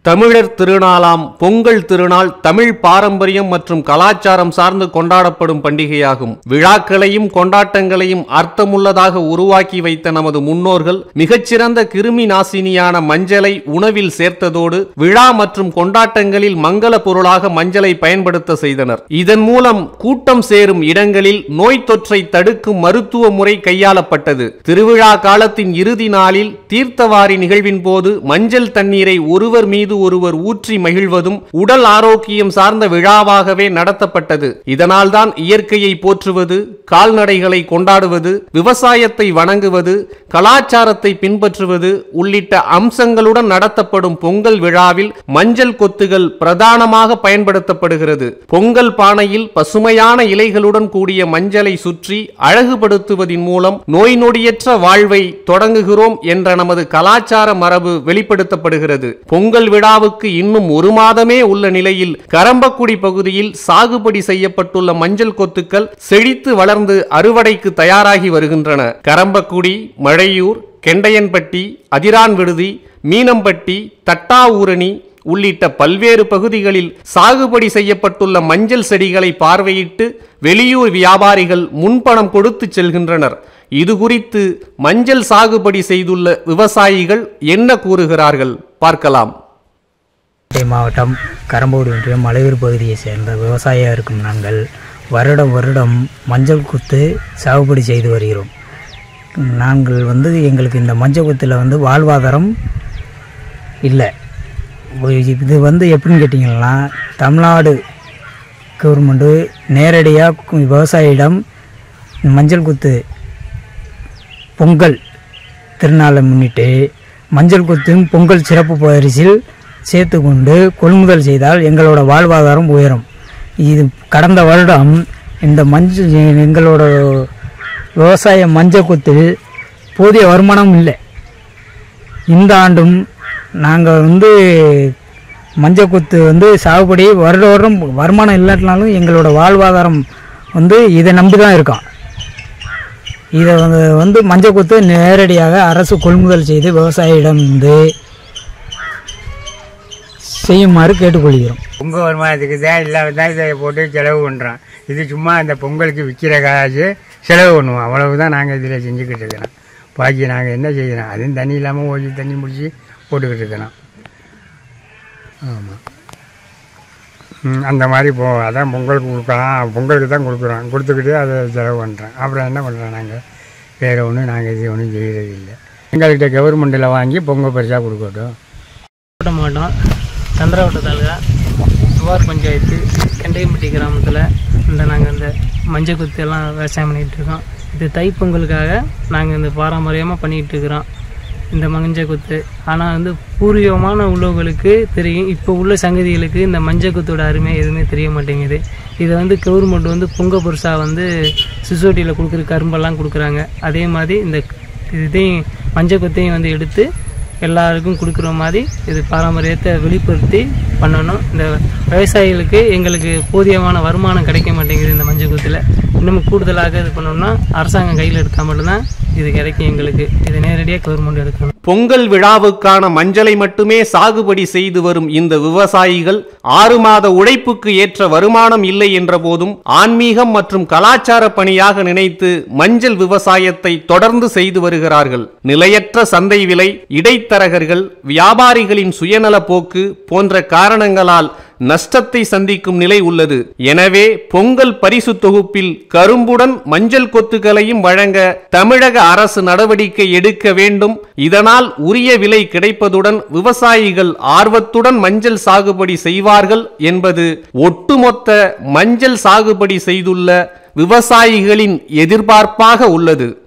தமிழர் திருநாளாம் பொங்கல் திருநாள் தமிழ் பாரம்பரியம் மற்றும் கலாச்சாரம் சார்ந்து கொண்டாடப்படும் பண்டிகையாகும். விழாக்களையும் கொண்டாட்டங்களையும் அர்த்தமுள்ளதாக உருவாக்கி வைத்த நமது முன்னோர்கள் மிகச்சிறந்த கிருமி நாசினியான மஞ்சளை உணவில் சேர்த்ததோடு விழா மற்றும் கொண்டாட்டங்களில் மங்கள பொருளாக மஞ்சளை பயன்படுத்த செய்தனர். இதன் மூலம் கூட்டம் சேரும் இடங்களில் நோய் தொற்றை தடுக்கும் மருத்துவ முறை கையாளப்பட்டது. திருவிழா காலத்தின் இறுதி நாளில் தீர்த்தவாரி நிகழ்வின் போது மஞ்சள் தண்ணீரை ஒருவர் மீது ஒருவர் ஊற்றி மகிழ்வதும் உடல் ஆரோக்கியம் சார்ந்த விழாவாகவே நடத்தப்பட்டது. இதனால்தான் இயற்கையை போற்றுவது, கால்நடைகளை கொண்டாடுவது, விவசாயத்தை வணங்குவது, கலாச்சாரத்தை பின்பற்றுவது உள்ளிட்ட அம்சங்களுடன் நடத்தப்படும் பொங்கல் விழாவில் மஞ்சள் கொத்துகள் பிரதானமாக பயன்படுத்தப்படுகிறது. பொங்கல் பானையில் பசுமையான இலைகளுடன் கூடிய மஞ்சளை சுற்றி அழகுபடுத்துவதன் மூலம் நோய் நொடியற்ற வாழ்வை தொடங்குகிறோம் என்ற நமது கலாச்சார மரபு வெளிப்படுத்தப்படுகிறது. பொங்கல் விழாவுக்கு இன்னும் ஒரு மாதமே உள்ள நிலையில் கரம்பக்குடி பகுதியில் சாகுபடி செய்யப்பட்டுள்ள மஞ்சள் கொத்துக்கள் செழித்து வளர்ந்து அறுவடைக்கு தயாராகி வருகின்றன. கரம்பக்குடி, மழையூர், கெண்டையன்பட்டி, அதிரான் விடுதி, மீனம்பட்டி, தட்டாவூரணி உள்ளிட்ட பல்வேறு பகுதிகளில் சாகுபடி செய்யப்பட்டுள்ள மஞ்சள் செடிகளை பார்வையிட்டு வெளியூர் வியாபாரிகள் முன்பணம் கொடுத்து செல்கின்றனர். இது குறித்து மஞ்சள் சாகுபடி செய்துள்ள விவசாயிகள் என்ன கூறுகிறார்கள் பார்க்கலாம். மாவட்டம் கரம்பக்குடி ஒன்றியம் மலையூர் பகுதியை சேர்ந்த விவசாயியாக இருக்கும் நாங்கள் வருடம் மஞ்சள் குத்து சாகுபடி செய்து வருகிறோம். நாங்கள் எங்களுக்கு இந்த மஞ்சள் குத்தில் வாழ்வாதாரம் இல்லை. இது எப்படின்னு கேட்டிங்கன்னா, தமிழ்நாடு கவர்மெண்ட்டு நேரடியாக விவசாயியிடம் மஞ்சள் குத்து பொங்கல் திருநாளை முன்னிட்டு மஞ்சள் குத்தும் பொங்கல் சிறப்பு பரிசில் சேர்த்து கொண்டு கொள்முதல் செய்தால் எங்களோட வாழ்வாதாரம் உயரும். இது கடந்த வருடம் இந்த எங்களோட விவசாய மஞ்சள் குத்தில் போதிய வருமானம் இல்லை. இந்த ஆண்டும் நாங்கள் மஞ்சள் குத்து சாகுபடி வருடம் வருமானம் இல்லாட்டினாலும் எங்களோட வாழ்வாதாரம் இதை நம்பி தான் இருக்கோம். இதை மஞ்சள் குத்து நேரடியாக அரசு கொள்முதல் செய்து விவசாயியிடம் செய்யுமாறு கேட்டுக்கொள்கிறோம். பொங்கல் வருமானத்துக்கு தான் எல்லாம் இதை போட்டு செலவு பண்ணுறோம். இது சும்மா அந்த பொங்கலுக்கு விற்கிற காசு செலவு பண்ணுவோம். அவ்வளவுதான் நாங்கள் இதில் செஞ்சுக்கிட்டு இருக்கிறோம். பாக்கி நாங்கள் என்ன செய்கிறோம், அதுவும் தண்ணி இல்லாமல் ஓடி தண்ணி முடிச்சு போட்டுக்கிட்டு இருக்கிறோம். ஆமாம், அந்த மாதிரி அதான் பொங்கலுக்கு கொடுக்கலாம், பொங்கலுக்கு தான் கொடுக்குறோம். கொடுத்துக்கிட்டு அதை செலவு பண்ணுறோம். அப்புறம் என்ன பண்ணுறோம், நாங்கள் வேறு ஒன்றும் நாங்கள் இது ஒன்றும் செய்கிறது இல்லை. எங்கள்கிட்ட கவர்மெண்ட்டில் வாங்கி பொங்கல் பரிசாக கொடுக்கட்டும். மாவட்டம் சந்திராவட்ட தாலுகா சுவார் பஞ்சாயத்து கெண்டையம்பட்டி கிராமத்தில் நாங்கள் இந்த மஞ்சள் குத்து எல்லாம் விவசாயம் பண்ணிகிட்ருக்கோம். இது தைப்பொங்கலுக்காக நாங்கள் இந்த பாரம்பரியமாக பண்ணிகிட்ருக்குறோம் இந்த மஞ்சள் குத்து. ஆனால் பூர்வீகமான உள்ளவர்களுக்கு தெரியும். இப்போ உள்ள சங்கதிகளுக்கு இந்த மஞ்சள் குத்தோட அருமை எதுவுமே தெரிய மாட்டேங்குது. இதை கவர்மெண்ட் பொங்கல் பரிசாக சொசைட்டியில் கொடுக்குற கரும்பெல்லாம் கொடுக்குறாங்க. அதே மாதிரி இந்த இதையும் மஞ்சள் குத்தையும் எடுத்து எல்லாருக்கும் கொடுக்குற மாதிரி இது பாரம்பரியத்தை வெளிப்படுத்தி பண்ணணும். இந்த விவசாயிகளுக்கு எங்களுக்கு போதியமான வருமானம் கிடைக்க மாட்டேங்குது. இந்த மஞ்சள் குத்தில் இன்னும் கூடுதலாக இது பண்ணோம்னா அரசாங்கம் கையில் எடுத்தால் மட்டும்தான் இது கிடைக்கும் எங்களுக்கு. இது நேரடியாக கவர்மெண்ட் எடுக்கணும். பொங்கல் விழாவுக்கான மஞ்சளை மட்டுமே சாகுபடி செய்து வரும் இந்த விவசாயிகள் 6 மாத உழைப்புக்கு ஏற்ற வருமானம் இல்லை என்ற போதும் ஆன்மீகம் மற்றும் கலாச்சார பணியாக நினைத்து மஞ்சள் விவசாயத்தை தொடர்ந்து செய்து வருகிறார்கள். நிலையற்ற சந்தை விலை, இடைத்தரகர்கள், வியாபாரிகளின் சுயநல போக்கு போன்ற காரணங்களால் நஷ்டத்தை சந்திக்கும் நிலை உள்ளது. எனவே பொங்கல் பரிசு தொகுப்பில் கரும்புடன் மஞ்சள் கொத்துகளையும் வழங்க தமிழக அரசு நடவடிக்கை எடுக்க வேண்டும். இதனால் உரிய விலை கிடைப்பதுடன் விவசாயிகள் ஆர்வத்துடன் மஞ்சள் சாகுபடி செய்வார்கள் என்பது ஒட்டுமொத்த மஞ்சள் சாகுபடி செய்துள்ள விவசாயிகளின் எதிர்பார்ப்பாக உள்ளது.